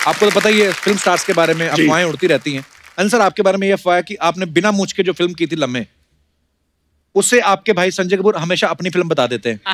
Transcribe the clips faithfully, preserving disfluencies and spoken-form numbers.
आपको तो पता ही है फिल्म स्टार्स के बारे में अफवाहें उड़ती रहती हैं। अनिल सर, आपके बारे में ये अफवाह है कि आपने बिना मूंछ के जो फिल्म की थी लम्हे, उससे आपके भाई संजय कपूर हमेशा अपनी फिल्म बता देते हैं।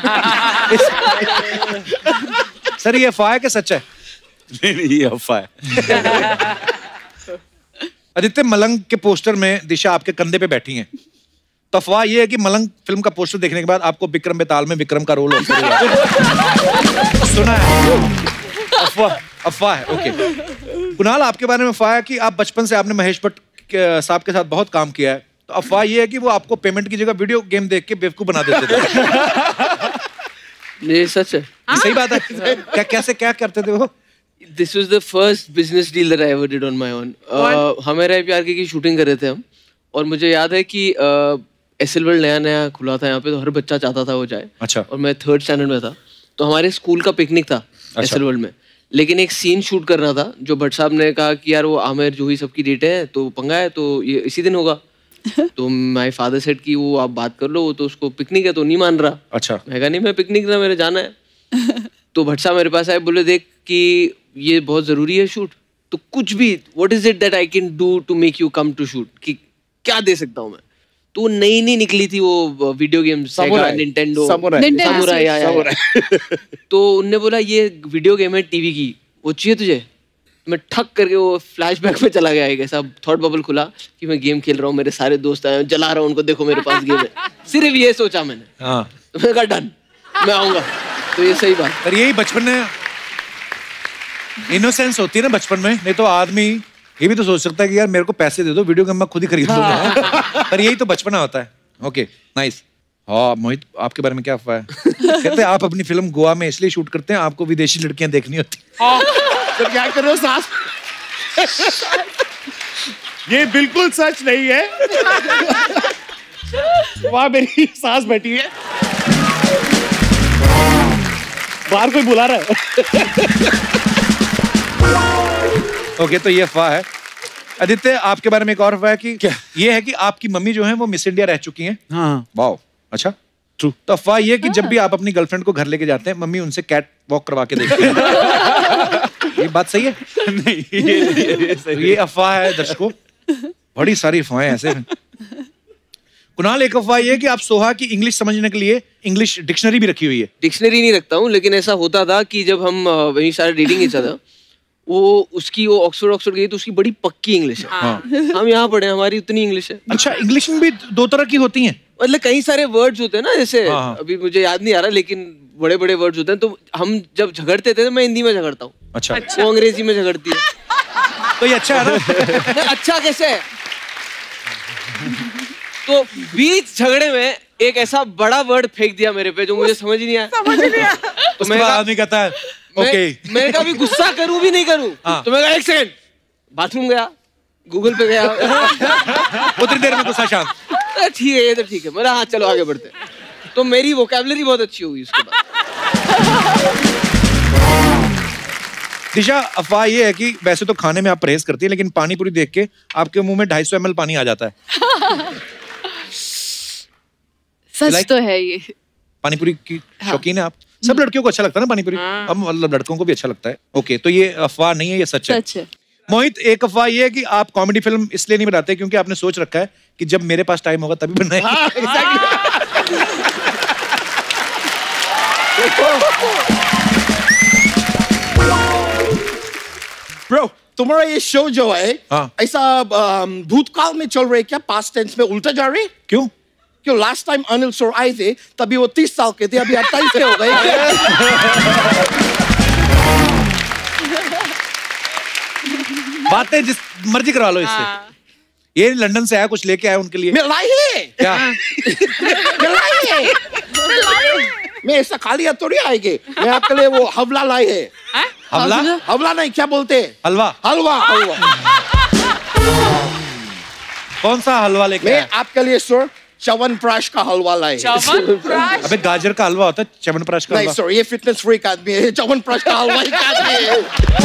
सर ये अफवाह है कि सच है? नहीं नहीं, ये अफवाह है। आदित्य, मलंग के पोस्टर में दिशा आपके कंधे पे बैठी हैं, तो अफवाह ये है कि मलंग फिल्म का पोस्टर देखने के बाद आपको विक्रम बेताल में विक्रम का रोल ऑफर हुआ। सुना है? अफवाह अफवाह है, ओके। कुणाल, आपके बारे में अफवाह है कि आप बचपन से आपने महेश भट्ट साहब के साथ बहुत काम किया है, तो अफवाह ये है कि वो आपको पेमेंट की जगह वीडियो गेम देख के बेवकूफ बना देते थे। ये सच है। ये सही बात है। क्या कैसे क्या करते थे वो? This was the first business deal that I ever did on my own. Uh, हमें प्यार की शूटिंग कर रहे थे हम, और मुझे याद है कि एस एल वर्ल्ड नया नया खुला था यहाँ पे, तो हर बच्चा चाहता था वो जाए। अच्छा। और मैं थर्ड स्टैंडर्ड में था, तो हमारे स्कूल का पिकनिक था एस एल वर्ल्ड में, लेकिन एक सीन शूट करना था जो भट्ट साहब ने कहा कि यार वो आमिर जो ही सबकी डेट है तो पंगा है, तो ये इसी दिन होगा। तो माय फादर सेड कि वो आप बात कर लो, वो तो उसको पिकनिक है तो नहीं मान रहा। अच्छा। मैं कहा नहीं, मैं पिकनिक ना, मेरे जाना है। तो भट्ट साहब मेरे पास आए, बोले देख कि ये बहुत जरूरी है शूट, तो कुछ भी what is it that I can do to make you come to shoot, कि क्या दे सकता हूँ मैं। तो वो नई नई निकली थी वो video game, Sega, Nintendo, samurai. तो उनने बोला ये वीडियो गेम है टीवी की, वो चाहिए तुझे? मैं ठक करके वो फ्लैशबैक में चला गया, ऐसा थॉट बबल खुला कि मैं गेम खेल रहा हूँ, मेरे सारे दोस्त आए, जला रहा हूँ उनको, देखो मेरे पास गेम है। सिर्फ ये सोचा मैंने। हाँ। तो मैंने कहा डन, मैं आऊंगा। तो ये सही बात। पर यही बचपन में इनोसेंस होती है ना बचपन में, नहीं तो आदमी ये भी तो सोच सकता है कि यार मेरे को पैसे दे दो, वीडियो गेम मैं खुद ही खरीद लूंगा। पर यही तो बचपना होता है। Okay, nice. हाँ मोहित, आपके बारे में क्या अफवाह है? कहते हैं आप अपनी फिल्म गोवा में इसलिए शूट करते हैं, आपको विदेशी लड़कियां देखनी होती। तो क्या कर रहे हो सास? ये बिल्कुल सच नहीं है। वहां मेरी सास बैठी है, बाहर कोई बुला रहा है। ओके, तो ये अफवाह है। आदित्य, आपके बारे में एक और अफवाह है कि क्या? ये है कि आपकी मम्मी जो है वो मिस इंडिया रह चुकी हैं। हाँ। वाओ, अच्छा। ट्रू। तो अफवाह ये है कि जब भी आप अपनी गर्लफ्रेंड को घर लेके जाते हैं, मम्मी उनसे कैट वॉक करवा के देखती है। ये बात सही है? नहीं, ये, ये, ये, ये अफवाह है दर्शकों। बड़ी सारी अफवाहें ऐसे हैं। कुणाल, एक अफवाह ये है कि आप सोहा की इंग्लिश समझने के लिए इंग्लिश डिक्शनरी भी रखी हुई है। डिक्शनरी नहीं रखता हूँ, लेकिन ऐसा होता था कि जब हम वही सारे रीडिंग इच्छा था, वो उसकी वो ऑक्सफोर्ड ऑक्सफोर्ड गई तो उसकी बड़ी पक्की इंग्लिश है। हाँ। हम यहाँ पढ़े, हमारी उतनी इंग्लिश है। अच्छा, इंग्लिश में भी दो तरह की होती हैं? मतलब कई सारे वर्ड्स होते हैं ना, जैसे हाँ। अभी मुझे याद नहीं आ रहा, लेकिन बड़े बड़े वर्ड्स होते हैं, तो हम जब झगड़ते थे तो मैं हिंदी में झगड़ता हूँ। अच्छा। वो अंग्रेजी में झगड़ती है। तो ये अच्छा है ना? अच्छा कैसे है? तो बीच झगड़े में एक ऐसा बड़ा वर्ड फेंक दिया मेरे पे जो मुझे समझ ही नहीं आया। समझ नहीं आया। तो मैं आदमी कहता है ओके, मैंने कहा गुस्सा करूं भी नहीं करूं। हाँ। तो मैं कहा एक सेकंड, बाथरूम गया, गूगल पे गया, उतनी देर में गुस्सा शांत। ठीक है, ये तो ठीक है। मेरा हाँ चलो आगे बढ़ते। तो मेरी वोकैबुलरी बहुत अच्छी होगी उसके बाद। दिशा, अफवाह ये है कि वैसे तो खाने में आप परहेज करती है, लेकिन पानी पूरी देख के आपके मुंह में ढाई सौ एम एल पानी आ जाता है। सच तो है ये। पानी पूरी की शौकीन है आप? सब लड़कियों को अच्छा लगता है ना पानी पूरी। हाँ। अब मतलब लड़कों को भी अच्छा लगता है। ओके, तो ये अफवाह नहीं है, ये सच है। सच है। मोहित, एक अफवाह ये है कि आप कॉमेडी फिल्म इसलिए नहीं बनाते क्योंकि आपने सोच रखा है कि जब मेरे पास टाइम होगा तभी बनाएंगे। हाँ, exactly। ब्रो, तुम्हारा ये शो जो है हाँ। ऐसा भूतकाल में चल रहा है क्या? पास्ट टेंस में उल्टा जा रहे हैं? क्यों? क्यों लास्ट टाइम अनिल सर आए थे तभी वो तीस साल के थे, अभी अट्ठाईस के हो गए। बातें जिस मर्जी करवा लो इससे। ये लंदन से आया, कुछ लेके आया उनके लिए। मिलाई है क्या? मिलाई है। मैं ऐसा खाली हाथ थोड़ी आएंगे, मैं आपके लिए वो हवला लाई है। हवला? हवला नहीं, क्या बोलते हैं? हलवा। हलवा हलवा। कौन सा हलवा लेके मैं आपके लिए सर च्यवनप्राश का हलवा लाए। च्यवनप्राश? अबे गाजर का हलवा होता है, च्यवनप्राश का हलवा। नहीं सर, ये फिटनेस फ्रीक आदमी है, च्यवनप्राश का हलवा ही आदमी है।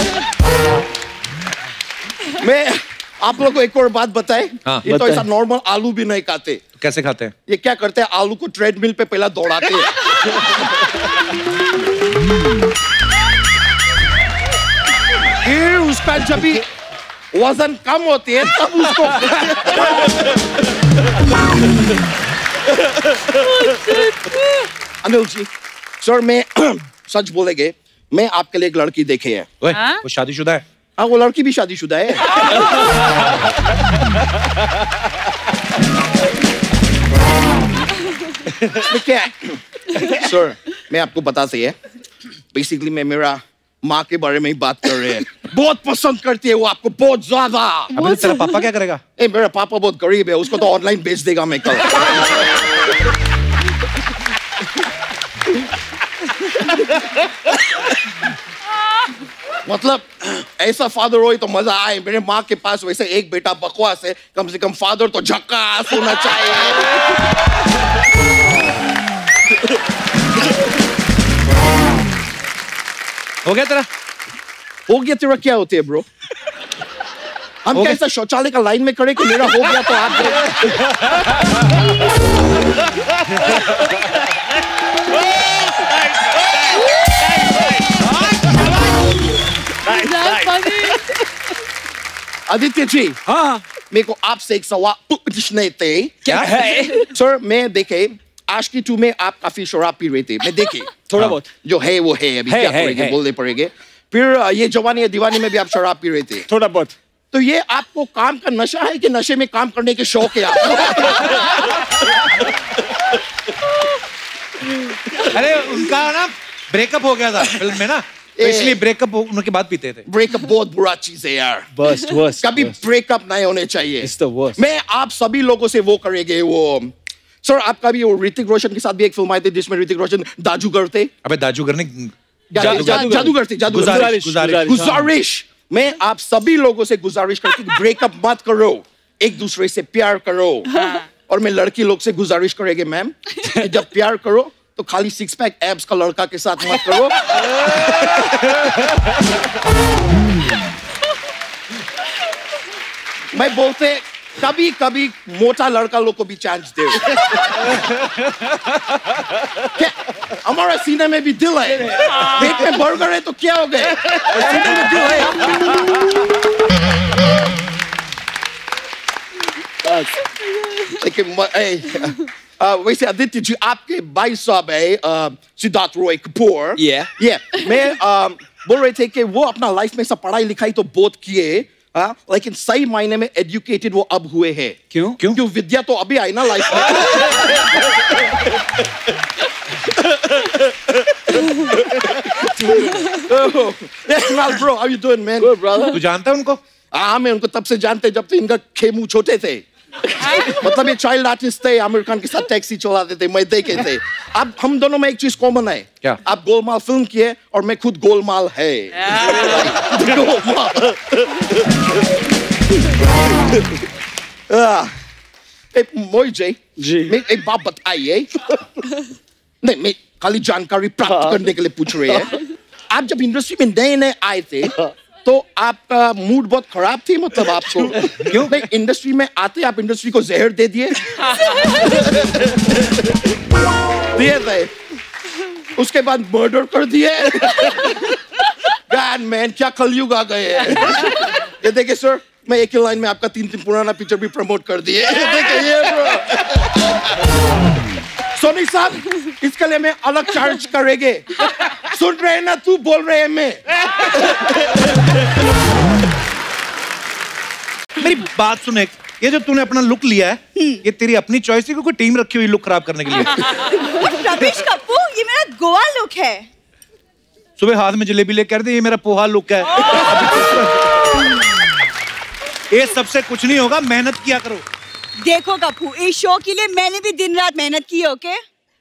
मैं आप लोगों को एक और बात बताए। हाँ, ये तो ऐसा नॉर्मल आलू भी नहीं खाते। तो कैसे खाते हैं? ये क्या करते हैं, आलू को ट्रेडमिल पे पहला दौड़ाते हैं। फिर जीन्स पैंट जब भी वजन कम होती है तब उसको अनिल जी सर मैं सच बोलेंगे मैं आपके लिए एक लड़की देखे है। वो शादीशुदा है? हाँ वो लड़की भी शादीशुदा है। क्या सर मैं आपको बता सही है बेसिकली मैं मेरा माँ के बारे में ही बात कर रहे हैं। बहुत पसंद करती है वो आपको बहुत ज्यादा। अबे तेरा पापा क्या करेगा? ए मेरा पापा बहुत गरीब है उसको तो ऑनलाइन बेच देगा मैं कल। मतलब ऐसा फादर हो तो मजा आए। मेरे माँ के पास वैसे एक बेटा बकवास है कम से कम फादर तो झक्कास होना चाहिए। हो गया तेरा? हो गया तेरा क्या होती है ब्रो? हम कैसा शौचालय का लाइन में खड़े कि मेरा हो गया तो आप आदित्य जी हाँ मेरे को आपसे एक सवाल पूछने थे। क्या है सर? मैं देखे आज की टू में आप काफी शराब पी रहे थे मैं देखे थोड़ा बहुत जो है वो है अभी क्या करेंगे बोलने पड़ेंगे। फिर ये जवानी है दीवानी में भी आप शराब पी रहे थे थोड़ा बहुत। तो ये आपको काम का नशा है कि नशे में काम करने के शौक है आपको? अरे उनका ना ब्रेकअप हो गया था फिल्म में ना तो इसलिए ब्रेकअप उनके बाद पीते थे। ब्रेकअप बहुत बुरा चीज है यार। वर्स्ट वर्स्ट कभी ब्रेकअप नहीं होने चाहिए। It's the worst. मैं आप सभी लोगों से वो करेंगे वो सर आपका भी वो ऋतिक रोशन के साथ भी एक फिल्म आई थी जिसमें ऋतिक रोशन दाजूगर थे। अबे दाजूगर ने जादूगर थे गुजारिश गुजारिश। मैं आप सभी लोगों से गुजारिश करती हूँ ब्रेकअप मत करो एक दूसरे से प्यार करो। और मैं लड़की लोग से गुजारिश करेंगे मैम जब प्यार करो तो खाली सिक्स पैक एब्स का लड़का के साथ मत करो। मैं बोलते कभी कभी मोटा लड़का लोग को भी चांस दे। क्या हमारा सीने में भी दिल है पेट में बर्गर है तो क्या हो गए सीने में दिल है। लेकिन Uh, वैसे आदित्य जी आपके भाई साहब है सिद्धार्थ रॉय कपूर। yeah. yeah. मैं uh, बोल रहे थे कि वो अपना लाइफ में सब पढ़ाई लिखाई तो बहुत किए uh, लेकिन सही मायने में एजुकेटेड वो अब हुए हैं। क्यों? क्यों? क्यों विद्या तो अभी आई ना लाइफ में। Kunal bro, how you doing man? Good brother. तू जानता है उनको? हाँ मैं उनको तब से जानते जब तो इनका खेमू छोटे थे। मतलब ये चाइल्ड आर्टिस्ट थे अमेरिकन के साथ टैक्सी चलाते थे मैं देखे थे। अब हम दोनों में एक चीज कॉमन है क्या? आप गोलमाल फिल्म किए और मैं खुद गोलमाल है। गोलमाल। मोहित जी जी मैं एक बात बताइए। नहीं मैं खाली जानकारी प्राप्त करने के लिए पूछ रहे हैं। आप जब इंडस्ट्री में नए नए आए थे तो आपका मूड बहुत खराब थी मतलब आपको क्यों? नहीं इंडस्ट्री में आते आप इंडस्ट्री को जहर दे दिए दिए थे उसके बाद मर्डर कर दिए। गॉड मैन क्या कलयुग आ गए हैं। ये देखिए सर मैं एक ही लाइन में आपका तीन तीन पुराना पिक्चर भी प्रमोट कर दिए। देखिए ये सोनी साहब इसके लिए मैं अलग चार्ज करेंगे। सुन रहे हैं ना तू बोल रहे हैं मैं। मेरी बात सुन एक ये जो तूने अपना लुक लिया है ये तेरी अपनी चॉइस है कोई टीम रखी हुई लुक खराब करने के लिए? रमेश कपूर ये मेरा गोवा लुक है। सुबह हाथ में जलेबी लेकर कर दे ये मेरा पोहा लुक है। ये सबसे कुछ नहीं होगा मेहनत किया करो। देखो कपूर इस शो के लिए मैंने भी दिन रात मेहनत की ओके।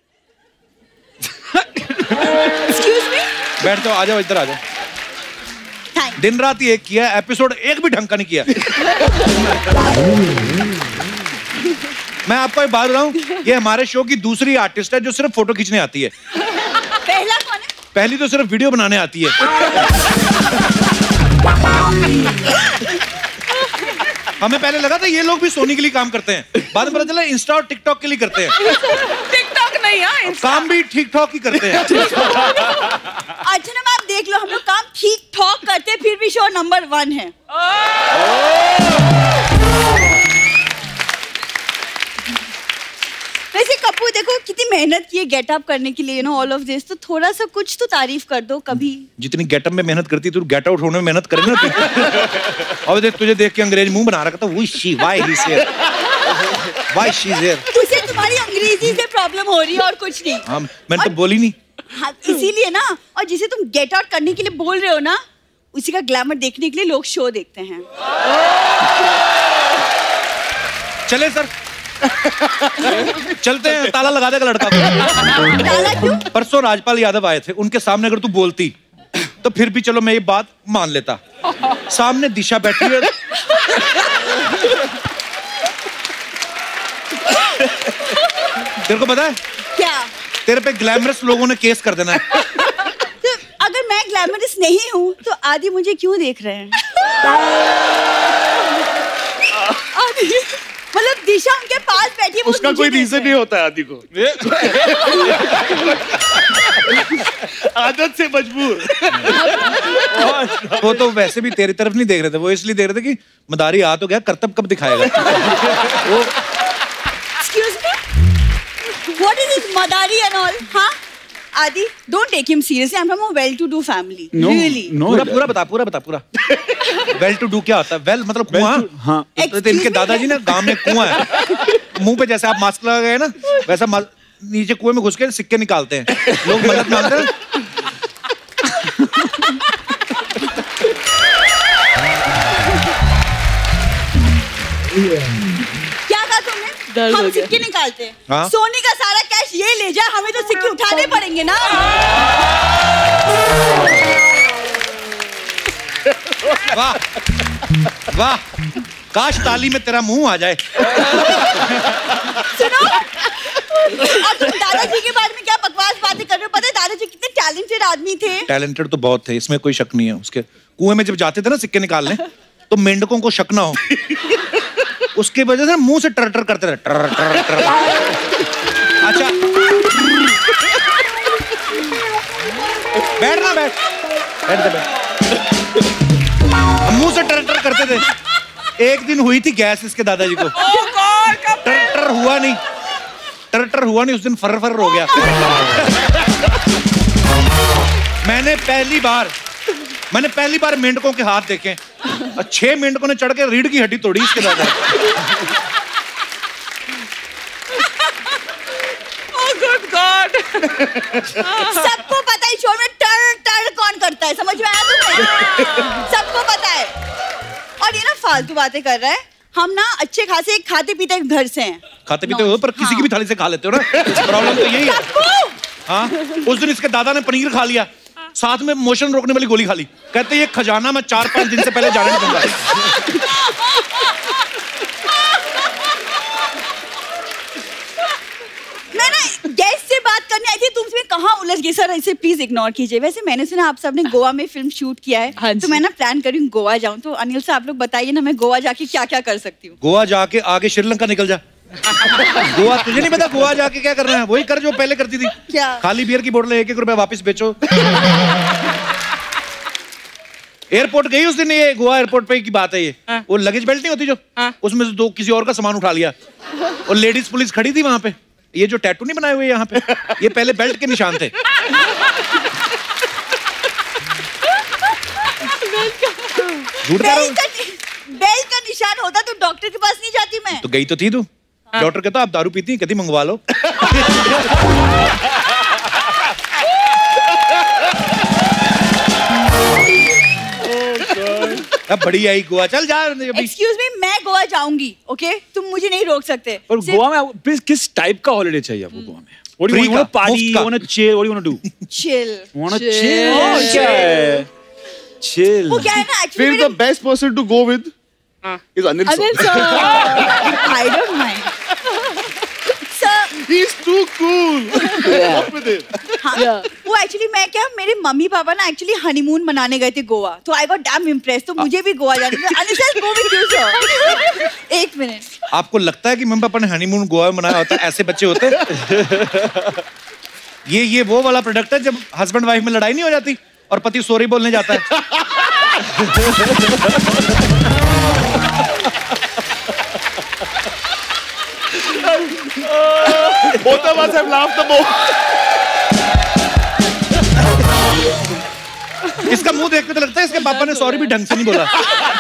एक्सक्यूज मी बैठ जाओ आ जाओ इधर आ जाओ। दिन रात ही एक किया एपिसोड एक भी ढंग का नहीं किया। मैं आपको एक बात बताऊं ये हमारे शो की दूसरी आर्टिस्ट है जो सिर्फ फोटो खींचने आती है। पहला कौन है? पहली तो सिर्फ वीडियो बनाने आती है। हमें पहले लगा था ये लोग भी सोनी के लिए काम करते हैं बाद में पता चला इंस्टा और टिकटॉक के लिए करते हैं। टिकटॉक नहीं है काम भी ठीक ठाक ही करते हैं। अर्चना मैम देख लो हम लोग काम ठीक ठाक करते फिर भी शो नंबर वन है। वैसे कपूर देखो कितनी मेहनत की है गेटअप करने के लिए, you know all of this, तो थोड़ा सा कुछ तो तारीफ कर दो कभी। जितनी गेटअप में मेहनत करती तू गेट आउट होने में मेहनत करे ना। अब देख तुझे देख के अंग्रेज मुंह बना रखा था, वो she why he here, why she is here. तुझे तुम्हारी अंग्रेजी से प्रॉब्लम हो रही है और कुछ नहीं। हाँ मैंने तो बोली नहीं। हाँ इसीलिए ना, और जिसे तुम गेट आउट करने के लिए बोल रहे हो ना, उसी का ग्लैमर देखने के लिए लोग शो देखते हैं। चले सर चलते हैं, ताला लगा देगा लड़का को। ताला क्यों? परसों राजपाल यादव आए थे, उनके सामने अगर तू बोलती तो फिर भी चलो मैं ये बात मान लेता। सामने दिशा बैठी है, तेरे को पता है क्या? तेरे पे ग्लैमरस लोगों ने केस कर देना है। तो अगर मैं ग्लैमरस नहीं हूँ तो आदि मुझे क्यों देख रहे हैं? आदि मतलब दिशा उनके पास बैठी है, उसका कोई रीजन नहीं होता है आदि को। आदत से मजबूर। वो तो वैसे भी तेरी तरफ नहीं देख रहे थे, वो इसलिए देख रहे थे कि मदारी आ तो गया, करतब कब दिखाएगा। वो Excuse me? What is this Madari and all? हाँ? आदि, don't take him seriously. I'm from a well-to-do family. No, really. no, पूरा पूरा बता पूरा बता पूरा। वेल टू डू क्या होता है? वेल मतलब कुआं। हाँ। तो, तो इनके दादाजी ना गांव में कुआं है, मुंह पे जैसे आप मास्क लगा गए ना, वैसा नीचे कुएं में घुस के सिक्के निकालते हैं, लोग मदद मांगते हैं। क्या कहा तुमने? हम सिक्के निकालते हैं। हाँ? सोनी का सारा कैश ये ले जाए, हमें तो सिक्के उठाने पड़ेंगे ना। वाह वाह, काश ताली में तेरा मुंह आ जाए। सुनो, अब तुम दादाजी के बारे में क्या बकवास बातें कर रहे हो? पता है दादाजी कितने टैलेंटेड आदमी थे। टैलेंटेड तो बहुत थे, इसमें कोई शक नहीं है। उसके कुएं में जब जाते थे ना सिक्के निकालने, तो मेंढकों को शक ना हो, उसके वजह से मुंह से टर टर करते रहे, टर टर टर। अच्छा बैठ ना, बैठ बैठ दे, बैठ। मुंह से टर टर करते थे। एक दिन हुई थी गैस इसके दादाजी को, टर टर हुआ नहीं, टर टर हुआ नहीं, उस दिन फर फर हो गया। मैंने पहली बार मैंने पहली बार मेंढकों के हाथ देखे, छह मेंढकों ने चढ़ के रीढ़ की हड्डी तोड़ी इसके दादा। Oh good God! सबको पता है शो में टर टर कौन करता है, समझ में आया तुम्हें? सबको पता है। और ये ना फालतू बातें कर रहा है। हम ना अच्छे खासे खाते पीते घर से हैं। खाते पीते हो पर किसी की भी थाली से खा लेते हो ना, प्रॉब्लम तो यही है। हाँ, उस दिन इसके दादा ने पनीर खा लिया, साथ में मोशन रोकने वाली गोली खा ली। कहते ये खजाना मैं चार पांच दिन से पहले जाने नहीं दूंगा। मैं ना गेस्ट से बात करने आई थी, तुम इसमें कहाँ उलझ गए? सर इसे प्लीज इग्नोर कीजिए। वैसे मैंने सुना आप सबने गोवा में फिल्म शूट किया है। हाँ, तो मैं ना प्लान कर रही हूँ गोवा जाऊँ। तो अनिल से आप लोग बताइए ना, मैं गोवा जाके क्या क्या कर सकती हूँ? गोवा जाके आगे श्रीलंका निकल जा। गोवा तुझे नहीं पता गोवा जाके क्या करना है? वही कर जो पहले करती थी। क्या? खाली बियर की बोतलें एक एक रुपए वापस बेचो। एयरपोर्ट गई उस दिन, ये गोवा एयरपोर्ट पे की बात है ये। हाँ? वो लगेज बेल्ट नहीं होती जो, हाँ? उसमें से दो किसी और का सामान उठा लिया, और लेडीज पुलिस खड़ी थी वहां पे। ये जो टैटू नहीं बनाए हुए यहाँ पे, ये पहले बेल्ट के निशान थे। झूठ कह रहा हूं। बेल्ट का निशान होता तो डॉक्टर के पास नहीं जाती मैं। तो गई तो थी तू। हाँ? डॉक्टर कहता आप दारू पीती हैं, कहती मंगवा लो। अब बड़ी आई गोवा, चल जा। एक्सक्यूज मी, मैं गोवा जाऊंगी, ओके? तुम मुझे नहीं रोक सकते। पर गोवा में किस टाइप का हॉलिडे चाहिए आपको गोवा में? What do you want to party? You want to chill? What do you want to do? Chill. Want to chill? Okay. Chill. वो क्या है ना, actually Feel the best person to go with is Anil sir. Anil sir. I don't mind. Sir. He's too cool. Up with it. हाँ, वो actually मैं क्या, मेरे mummy papa ना एक्चुअली हनीमून मनाने गए थे गोवा, तो आई गॉट डैम इम्प्रेस्ड, तो मुझे भी गोवा जाना था। Anil sir go with you sir. एक मिनट, आपको लगता है कि मम्मी पापा ने हनीमून गोवा में मनाया होता है? ऐसे बच्चे होते। ये ये वो वाला प्रोडक्ट है जब हस्बैंड वाइफ में लड़ाई नहीं हो जाती, और पति सॉरी बोलने जाता है। Both of us have laughed the most. इसका मुंह देख के तो लगता है इसके पापा ने सॉरी भी ढंग से नहीं बोला।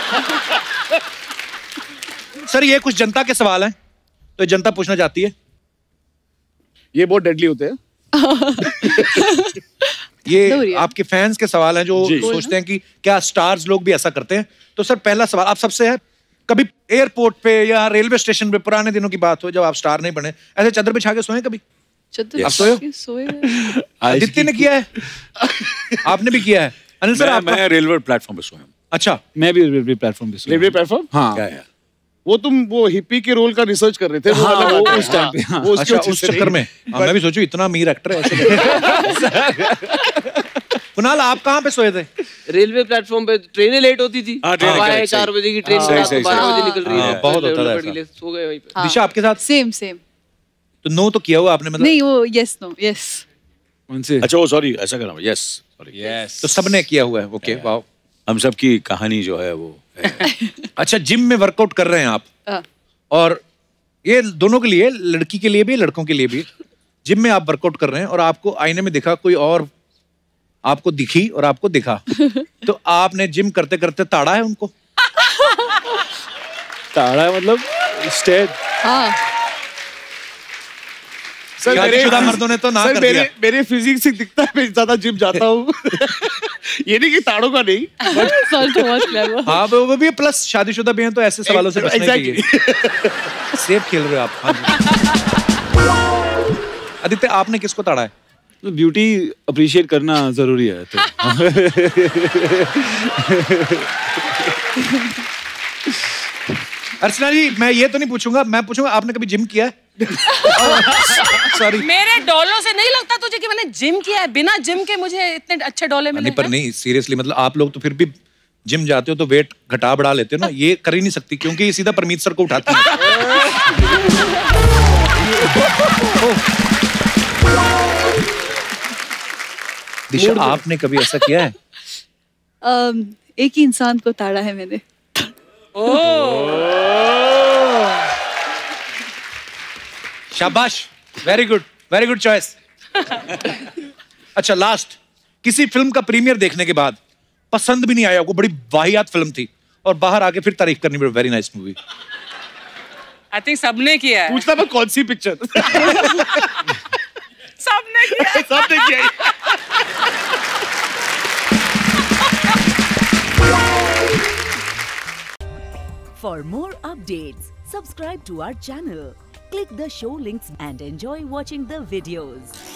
सर ये कुछ जनता के सवाल हैं, तो जनता पूछना चाहती है। ये बहुत डेडली होते हैं। ये आपके फैंस के सवाल हैं जो सोचते हैं कि क्या स्टार्स लोग भी ऐसा करते हैं। तो सर पहला सवाल आप सबसे है, कभी एयरपोर्ट पे या रेलवे स्टेशन पे पुराने दिनों की बात हो जब आप स्टार नहीं बने, ऐसे चादर बिछा के सोए कभी? आप सोए? सोए? आदित्य ने किया है, आपने भी किया है। अनिल सर आप? मैं रेलवे प्लेटफॉर्म पे सोया हूं। अच्छा, मैं भी रेलवे प्लेटफॉर्म पे सोया। Railway platform? हाँ। क्या है? वो तुम वो हिप्पी के रोल का रिसर्च कर रहे थे। हाँ, वो, वो उस टाइम पे। हाँ। वो अच्छा, उस चक्कर में मैं भी सोचूं इतना अमीर एक्टर है ऐसे। कुणाल आप कहाँ पे सोए थे? रेलवे प्लेटफॉर्म पे। ट्रेनें लेट होती थी, चार बजे की ट्रेन बारह बजे निकल रही है, बहुत होता है। सो गए वहीं पे। दिशा आपके साथ? Same same. तो नो तो किया हुआ आपने मतलब? नहीं वो यस नो यस। अच्छा वो सॉरी ऐसा कर रहा हूँ। Yes sorry yes. तो सबने किया हुआ है। Okay wow. हम सब की कहानी जो है वो अच्छा जिम में वर्कआउट कर रहे हैं आप, और ये दोनों के लिए, लड़की के लिए भी लड़कों के लिए भी, जिम में आप वर्कआउट कर रहे हैं और आपको आईने में दिखा कोई और, आपको दिखी और आपको दिखा, तो आपने जिम करते करते ताड़ा है उनको? ताड़ा है मतलब स्टेट? हाँ सर मेरे मर्दों ने तो ना सर, कर मेरे, दिया। मेरे फिजिक्स से दिखता है, मैं ज्यादा जिम जाता हूँ। ये नहीं कि ताड़ों का नहीं, बट हाँ वो भी प्लस शादीशुदा भी हैं तो ऐसे सवालों से बचना चाहिए। सेफ खेल रहे हो आप। हाँ जी। आदित्य आपने किसको ताड़ा है? तो ब्यूटी अप्रिशिएट करना जरूरी है तो। अर्चना जी मैं ये तो नहीं पूछूंगा, मैं पूछूंगा आपने कभी जिम किया है? सॉरी मेरे डॉलों से नहीं लगता तुझे कि मैंने जिम किया है। बिना जिम के मुझे इतने अच्छे डॉले मिले। नहीं पर नहीं सीरियसली, मतलब आप लोग तो फिर भी जिम जाते हो तो वेट घटा बढ़ा लेते हो ना, ये कर ही नहीं सकती क्योंकि ये सीधा परमीत सर को उठाती है। दिशा आपने कभी ऐसा किया है? um, एक ही इंसान को ताड़ा है मैंने। शाबाश, very good, very good choice. अच्छा लास्ट, किसी फिल्म का प्रीमियर देखने के बाद पसंद भी नहीं आया, वो बड़ी वाहियात फिल्म थी और बाहर आके फिर तारीफ करनी पड़ी, very nice movie. I think सबने किया है। पूछता मैं कौन सी पिक्चर? सबने किया है। सबने किया है। For more updates, subscribe to our channel, click the show links and enjoy watching the videos.